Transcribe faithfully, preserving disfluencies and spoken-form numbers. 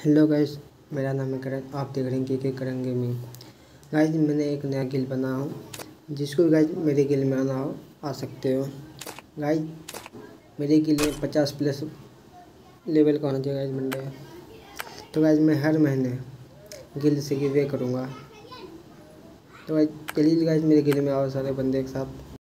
Hello guys, मेरा नाम है करण। आप देख रहे हैं के के करण गेमिंग। गाइस, मैंने एक नया गिल बना हो, जिसको गाइस मेरे गिल में आना हो आ सकते हो। गाइस, मेरे गिल में पचास प्लस लेवल का होना चाहिए गाइस बंदे। तो गाइस मैं हर महीने गिल से गिवे करूँगा। तो गाइस चलिए गाइस मेरे गिल में आओ सारे बंदे एक साथ।